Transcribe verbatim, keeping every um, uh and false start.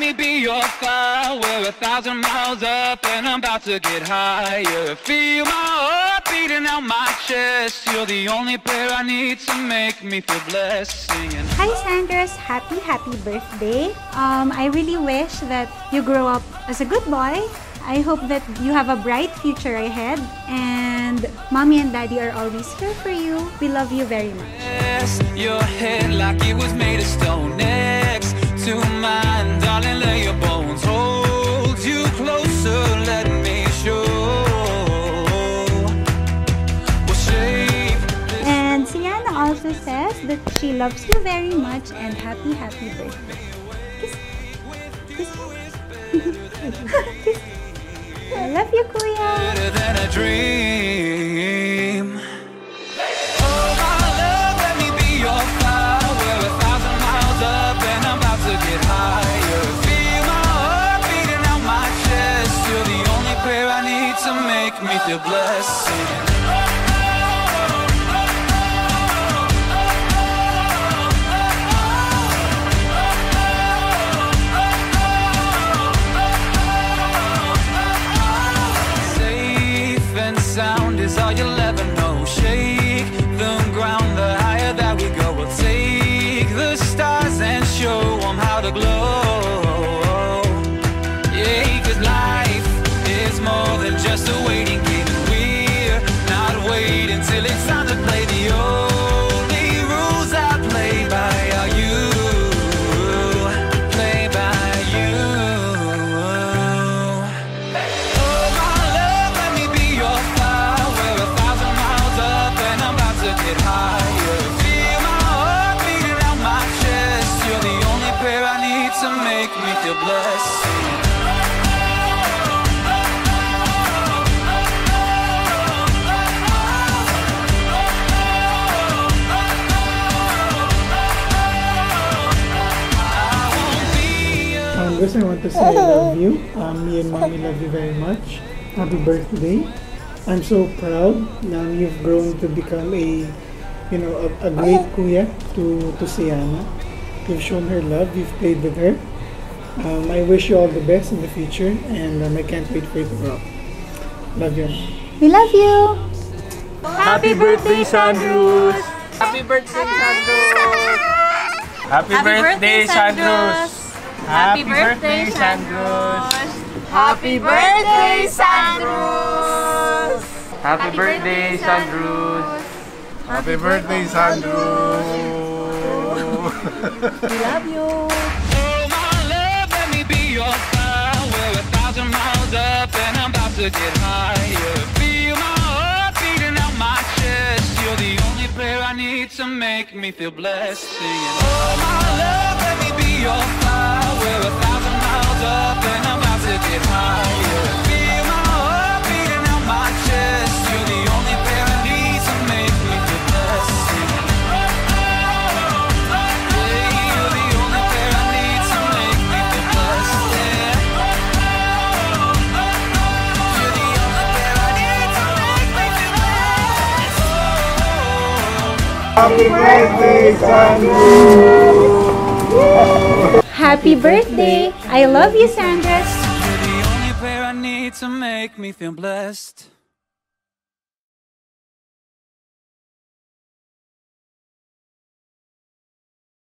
me be your fire. We're a thousand miles up and I'm about to get higher. Feel my heart beating out my chest. You're the only prayer I need to make me feel blessed. Singing. Hi Xandrus, happy happy birthday. Um, I really wish that you grow up as a good boy. I hope that you have a bright future ahead, and mommy and daddy are always here for you. We love you very much. Your head like it was made of stone, next to mine, darling, lay your bones. Hold you closer, let me show. We'll shape this. And Sienna also says that she loves you very much and happy happy birthday. Kiss. Kiss. Kiss. I love you, Kuya. Better than a dream. Oh, my love, let me be your fire. We're a thousand miles up and I'm about to get higher. Feel my heart beating out my chest. You're the only prayer I need to make me feel blessed. Sound is all you'll ever know. Shake the ground, the higher that we go. We'll take the stars and show them how to glow. Yeah, 'cause life is more than just a waiting game. We're not waiting till it's time to play. The only rules I play by are you. Play by you. Oh, my love, let me be your get higher. Feel my heart beating out my chest. You're the only prayer I need to make me feel blessed. Xandrus, I want to say I love you. Um, me and mommy love you very much. Happy birthday. I'm so proud now you've grown to become a, you know, a, a great kuya to, to Sienna. You've shown her love, you've played with her. Um, I wish you all the best in the future, and um, I can't wait for you to grow up. Love you. We love you. Happy birthday, Xandrus! Happy birthday, Xandrus! Happy birthday, Xandrus! Happy birthday, Xandrus! Happy birthday, Xandrus! Happy birthday, Xandrus! Happy birthday, Xandrus! We love you. Oh, my love, let me be your fire. We're a thousand miles up and I'm about to get higher. Feel my heart beating out my chest. You're the only prayer I need to make me feel blessed. Singing. Oh, my love, let me be your fire. We're a thousand miles up and I'm about to get higher. Feel my heart beating out my chest. You're the only prayer I need to make me feel blessed. Singing. Happy birthday, Xandrus! Happy birthday. I love you, Xandrus. You're the only prayer I need to make me feel blessed.